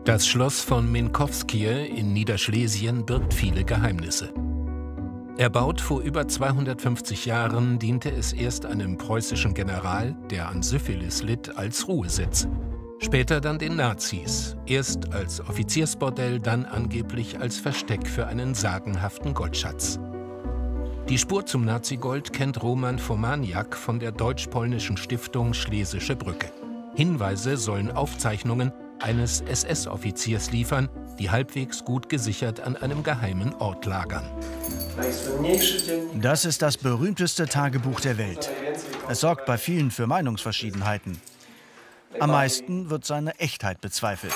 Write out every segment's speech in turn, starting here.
Das Schloss von Minkowskie in Niederschlesien birgt viele Geheimnisse. Erbaut vor über 250 Jahren, diente es erst einem preußischen General, der an Syphilis litt, als Ruhesitz. Später dann den Nazis, erst als Offiziersbordell, dann angeblich als Versteck für einen sagenhaften Goldschatz. Die Spur zum Nazigold kennt Roman Fomaniak von der deutsch-polnischen Stiftung Schlesische Brücke. Hinweise sollen Aufzeichnungen eines SS-Offiziers liefern, die halbwegs gut gesichert an einem geheimen Ort lagern. Das ist das berühmteste Tagebuch der Welt. Es sorgt bei vielen für Meinungsverschiedenheiten. Am meisten wird seine Echtheit bezweifelt.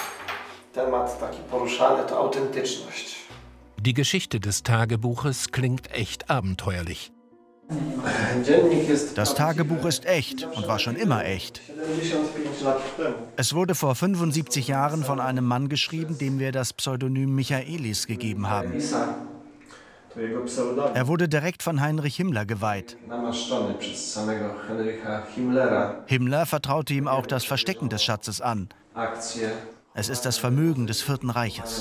Die Geschichte des Tagebuches klingt echt abenteuerlich. Das Tagebuch ist echt und war schon immer echt. Es wurde vor 75 Jahren von einem Mann geschrieben, dem wir das Pseudonym Michaelis gegeben haben. Er wurde direkt von Heinrich Himmler geweiht. Himmler vertraute ihm auch das Verstecken des Schatzes an. Es ist das Vermögen des Vierten Reiches.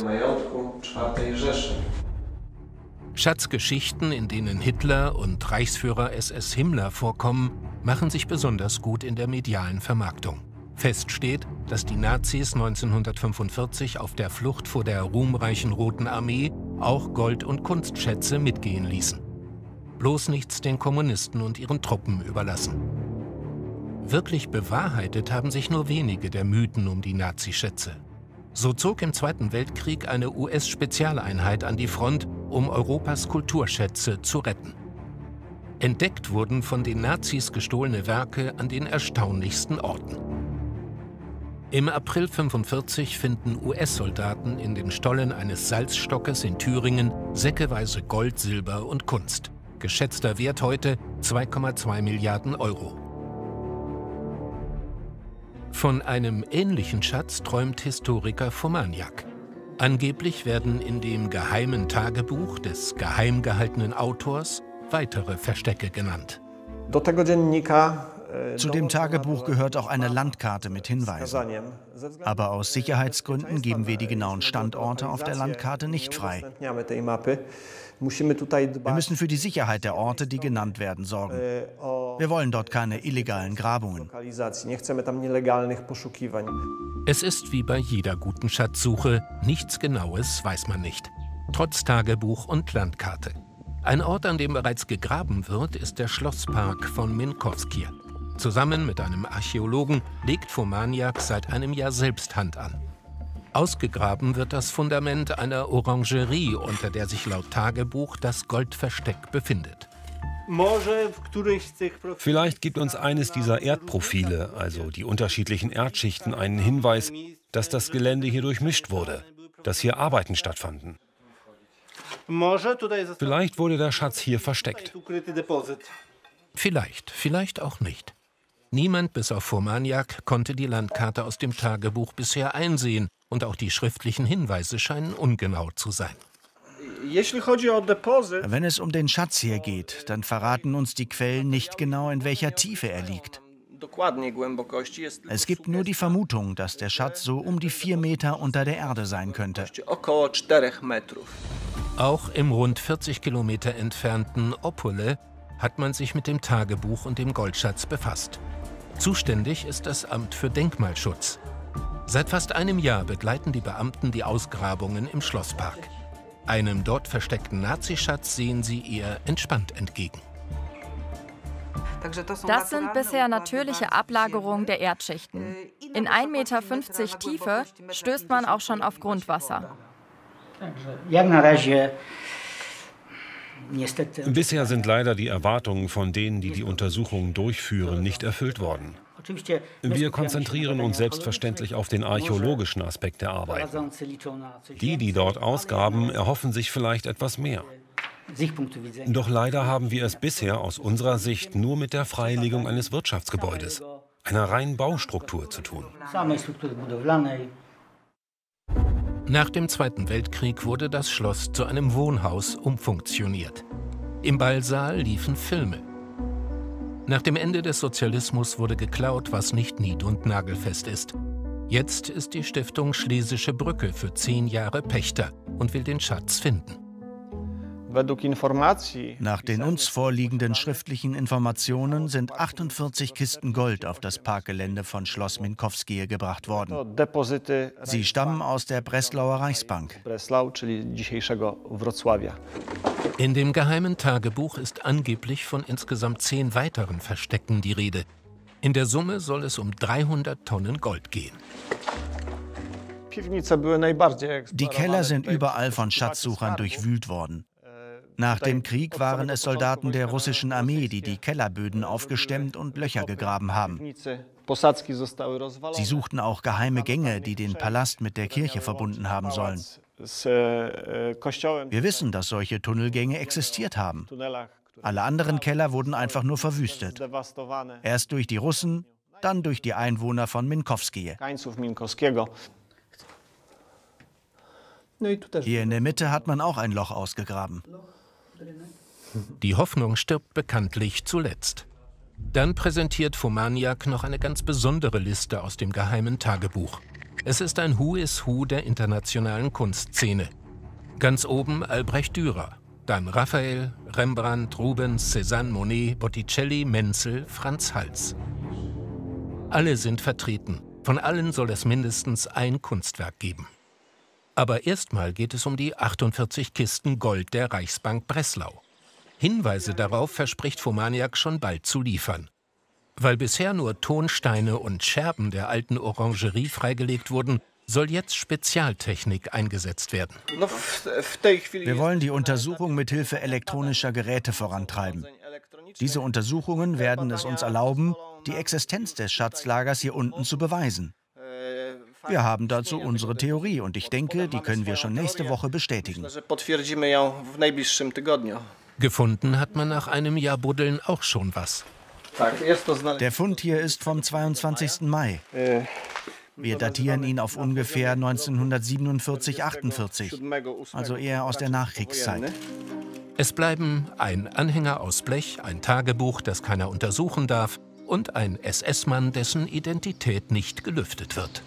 Schatzgeschichten, in denen Hitler und Reichsführer SS Himmler vorkommen, machen sich besonders gut in der medialen Vermarktung. Fest steht, dass die Nazis 1945 auf der Flucht vor der ruhmreichen Roten Armee auch Gold- und Kunstschätze mitgehen ließen. Bloß nichts den Kommunisten und ihren Truppen überlassen. Wirklich bewahrheitet haben sich nur wenige der Mythen um die Nazischätze. So zog im Zweiten Weltkrieg eine US-Spezialeinheit an die Front, um Europas Kulturschätze zu retten. Entdeckt wurden von den Nazis gestohlene Werke an den erstaunlichsten Orten. Im April 1945 finden US-Soldaten in den Stollen eines Salzstockes in Thüringen säckeweise Gold, Silber und Kunst. Geschätzter Wert heute 2,2 Milliarden Euro. Von einem ähnlichen Schatz träumt Historiker Fomaniak. Angeblich werden in dem geheimen Tagebuch des geheim gehaltenen Autors weitere Verstecke genannt. Zu dem Tagebuch gehört auch eine Landkarte mit Hinweisen. Aber aus Sicherheitsgründen geben wir die genauen Standorte auf der Landkarte nicht frei. Wir müssen für die Sicherheit der Orte, die genannt werden, sorgen. Wir wollen dort keine illegalen Grabungen. Es ist wie bei jeder guten Schatzsuche, nichts Genaues weiß man nicht. Trotz Tagebuch und Landkarte. Ein Ort, an dem bereits gegraben wird, ist der Schlosspark von Minkowskie. Zusammen mit einem Archäologen legt Fomaniak seit einem Jahr selbst Hand an. Ausgegraben wird das Fundament einer Orangerie, unter der sich laut Tagebuch das Goldversteck befindet. Vielleicht gibt uns eines dieser Erdprofile, also die unterschiedlichen Erdschichten, einen Hinweis, dass das Gelände hier durchmischt wurde, dass hier Arbeiten stattfanden. Vielleicht wurde der Schatz hier versteckt. Vielleicht auch nicht. Niemand bis auf Fomaniak konnte die Landkarte aus dem Tagebuch bisher einsehen und auch die schriftlichen Hinweise scheinen ungenau zu sein. Wenn es um den Schatz hier geht, dann verraten uns die Quellen nicht genau, in welcher Tiefe er liegt. Es gibt nur die Vermutung, dass der Schatz so um die 4 Meter unter der Erde sein könnte. Auch im rund 40 Kilometer entfernten Opole hat man sich mit dem Tagebuch und dem Goldschatz befasst. Zuständig ist das Amt für Denkmalschutz. Seit fast einem Jahr begleiten die Beamten die Ausgrabungen im Schlosspark. Einem dort versteckten Nazischatz sehen sie eher entspannt entgegen. Das sind bisher natürliche Ablagerungen der Erdschichten. In 1,50 Meter Tiefe stößt man auch schon auf Grundwasser. Bisher sind leider die Erwartungen von denen, die die Untersuchungen durchführen, nicht erfüllt worden. Wir konzentrieren uns selbstverständlich auf den archäologischen Aspekt der Arbeit. Die dort ausgraben, erhoffen sich vielleicht etwas mehr. Doch leider haben wir es bisher aus unserer Sicht nur mit der Freilegung eines Wirtschaftsgebäudes, einer reinen Baustruktur zu tun. Nach dem Zweiten Weltkrieg wurde das Schloss zu einem Wohnhaus umfunktioniert. Im Ballsaal liefen Filme. Nach dem Ende des Sozialismus wurde geklaut, was nicht nied- und nagelfest ist. Jetzt ist die Stiftung Schlesische Brücke für 10 Jahre Pächter und will den Schatz finden. Nach den uns vorliegenden schriftlichen Informationen sind 48 Kisten Gold auf das Parkgelände von Schloss Minkowskie gebracht worden. Sie stammen aus der Breslauer Reichsbank. In dem geheimen Tagebuch ist angeblich von insgesamt 10 weiteren Verstecken die Rede. In der Summe soll es um 300 Tonnen Gold gehen. Die Keller sind überall von Schatzsuchern durchwühlt worden. Nach dem Krieg waren es Soldaten der russischen Armee, die die Kellerböden aufgestemmt und Löcher gegraben haben. Sie suchten auch geheime Gänge, die den Palast mit der Kirche verbunden haben sollen. Wir wissen, dass solche Tunnelgänge existiert haben. Alle anderen Keller wurden einfach nur verwüstet. Erst durch die Russen, dann durch die Einwohner von Minkowskie. Hier in der Mitte hat man auch ein Loch ausgegraben. Die Hoffnung stirbt bekanntlich zuletzt. Dann präsentiert Fomaniak noch eine ganz besondere Liste aus dem geheimen Tagebuch. Es ist ein Who is Who der internationalen Kunstszene. Ganz oben Albrecht Dürer, dann Raphael, Rembrandt, Rubens, Cézanne, Monet, Botticelli, Menzel, Franz Hals. Alle sind vertreten. Von allen soll es mindestens ein Kunstwerk geben. Aber erstmal geht es um die 48 Kisten Gold der Reichsbank Breslau. Hinweise darauf verspricht Fomaniak schon bald zu liefern. Weil bisher nur Tonsteine und Scherben der alten Orangerie freigelegt wurden, soll jetzt Spezialtechnik eingesetzt werden. Wir wollen die Untersuchung mit Hilfe elektronischer Geräte vorantreiben. Diese Untersuchungen werden es uns erlauben, die Existenz des Schatzlagers hier unten zu beweisen. Wir haben dazu unsere Theorie und ich denke, die können wir schon nächste Woche bestätigen. Gefunden hat man nach einem Jahr Buddeln auch schon was. Der Fund hier ist vom 22. Mai. Wir datieren ihn auf ungefähr 1947/48, also eher aus der Nachkriegszeit. Es bleiben ein Anhänger aus Blech, ein Tagebuch, das keiner untersuchen darf, und ein SS-Mann, dessen Identität nicht gelüftet wird.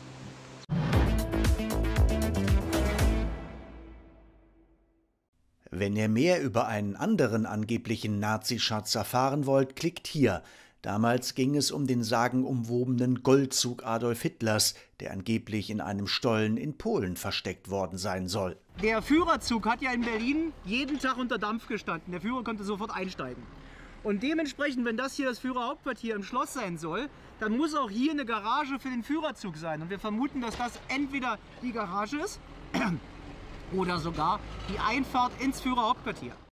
Wenn ihr mehr über einen anderen angeblichen Nazischatz erfahren wollt, klickt hier. Damals ging es um den sagenumwobenen Goldzug Adolf Hitlers, der angeblich in einem Stollen in Polen versteckt worden sein soll. Der Führerzug hat ja in Berlin jeden Tag unter Dampf gestanden. Der Führer konnte sofort einsteigen. Und dementsprechend, wenn das hier das Führerhauptquartier im Schloss sein soll, dann muss auch hier eine Garage für den Führerzug sein. Und wir vermuten, dass das entweder die Garage ist oder sogar die Einfahrt ins Führerhauptquartier.